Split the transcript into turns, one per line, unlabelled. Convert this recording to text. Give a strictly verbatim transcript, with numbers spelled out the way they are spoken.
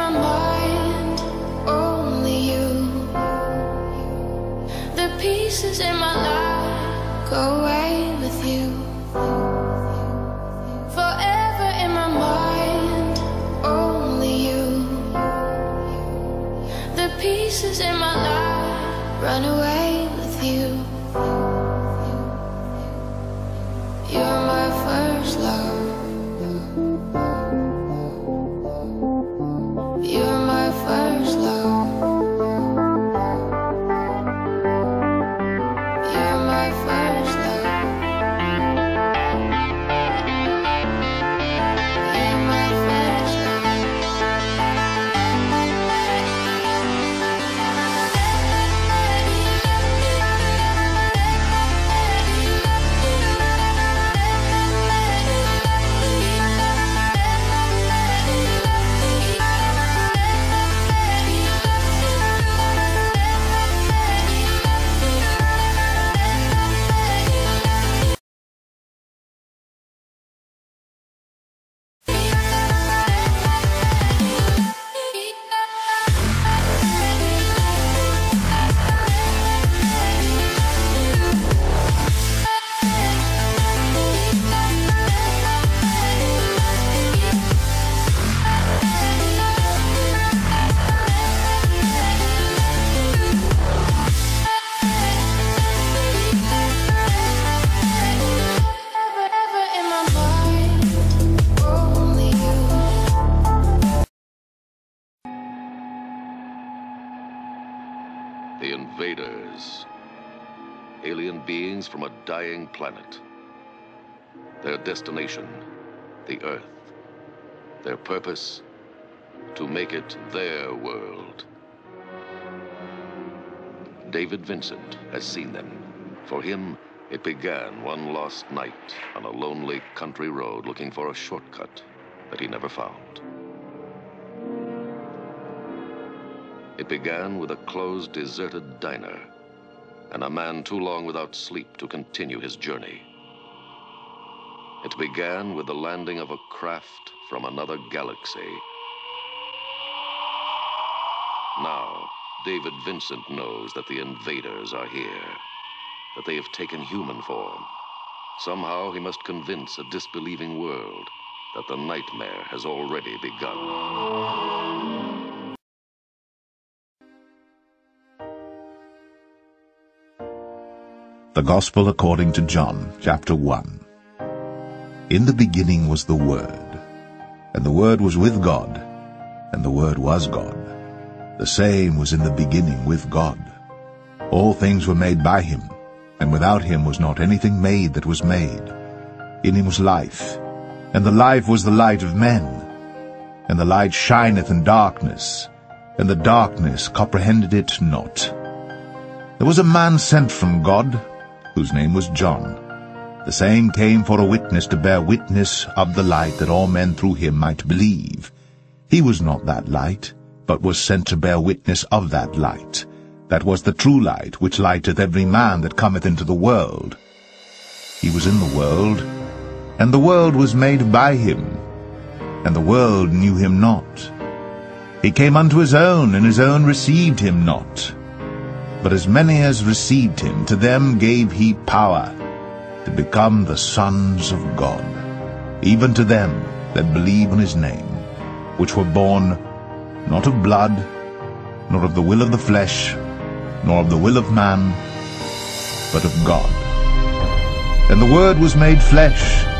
my mind, only you. The pieces in my life go away with you. Forever in my mind, only you. The pieces in my life run away with you. You're my first love. You're my first love. You're my first love. You're my first love.
The invaders, alien beings from a dying planet. Their destination, the Earth. Their purpose, to make it their world. David Vincent has seen them. For him, it began one lost night on a lonely country road looking for a shortcut that he never found. It began with a closed, deserted diner, and a man too long without sleep to continue his journey. It began with the landing of a craft from another galaxy. Now, David Vincent knows that the invaders are here, that they have taken human form. Somehow he must convince a disbelieving world that the nightmare has already begun.
The Gospel according to John, chapter one. In the beginning was the Word, and the Word was with God, and the Word was God. The same was in the beginning with God. All things were made by him, and without him was not anything made that was made. In him was life, and the life was the light of men. And the light shineth in darkness, and the darkness comprehended it not. There was a man sent from God, whose name was John. The same came for a witness to bear witness of the light, that all men through him might believe. He was not that light, but was sent to bear witness of that light. That was the true light, which lighteth every man that cometh into the world. He was in the world, and the world was made by him, and the world knew him not. He came unto his own, and his own received him not. But as many as received him, to them gave he power to become the sons of God, even to them that believe on his name, which were born not of blood, nor of the will of the flesh, nor of the will of man, but of God. And the Word was made flesh,